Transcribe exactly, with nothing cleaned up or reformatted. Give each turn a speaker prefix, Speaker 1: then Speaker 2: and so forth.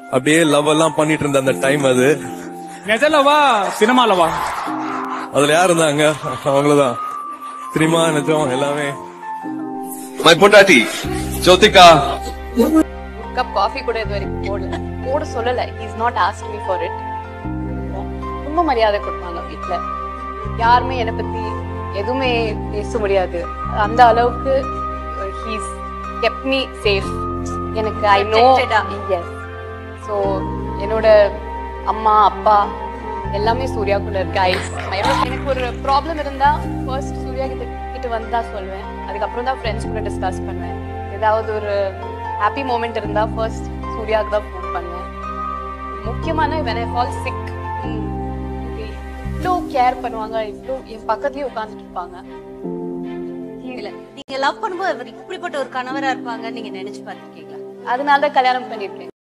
Speaker 1: அப்படியே லவ் எல்லாம் பண்ணிட்டு இருந்த அந்த டைம் அது.
Speaker 2: நிஜலவா சினிமாலவா?
Speaker 1: அதுல யார் இருந்தாங்க? அவங்களதான். சினிமா நிஜம் எல்லாமே.
Speaker 3: மை பொண்டாட்டி ஜோதிகா
Speaker 4: கப் காஃபி கூட இது வரைக்கும் போடல, போட சொல்லல. Is not ask me for it. ரொம்ப மரியாதை கொடுப்பாங்க வீட்டுல. யாருமே என்னை பத்தி எதுவுமே பேச முடியாது. அந்த அளவுக்கு ஹீஸ் கெப்ட் மீ சேஃப். எனக்கு ஐ நோ. எஸ். ஸோ என்னோட அம்மா அப்பா எல்லாமே சூர்யாக்குள்ள இருக்கு. ஐ எனக்கு ஒரு ப்ராப்ளம் இருந்தா ஃபர்ஸ்ட் சூர்யா கிட்ட கிட்ட வந்து தான் சொல்லுவேன். அதுக்கப்புறம் தான் ஃப்ரெண்ட்ஸ் கூட டிஸ்கஸ் பண்ணுவேன். ஏதாவது ஒரு ஹாப்பி மூமெண்ட் இருந்தா ஃபர்ஸ்ட் சூர்யாவுக்கு தான் ஃபோன் பண்ணுவேன். முக்கியமான when I fall sick இவ்வளோ கேர் பண்ணுவாங்க. இவ்வளோ என் பக்கத்துலயே உட்காந்துட்டு இருப்பாங்க.
Speaker 5: நீங்க லவ் பண்ணும்போது அவர் இப்படிப்பட்ட ஒரு கணவரா இருப்பாங்க நீங்க நினைச்சு பார்த்திருக்கீங்களா?
Speaker 4: அதனால தான் கல்யாணம் பண்ணிருக்கேன்.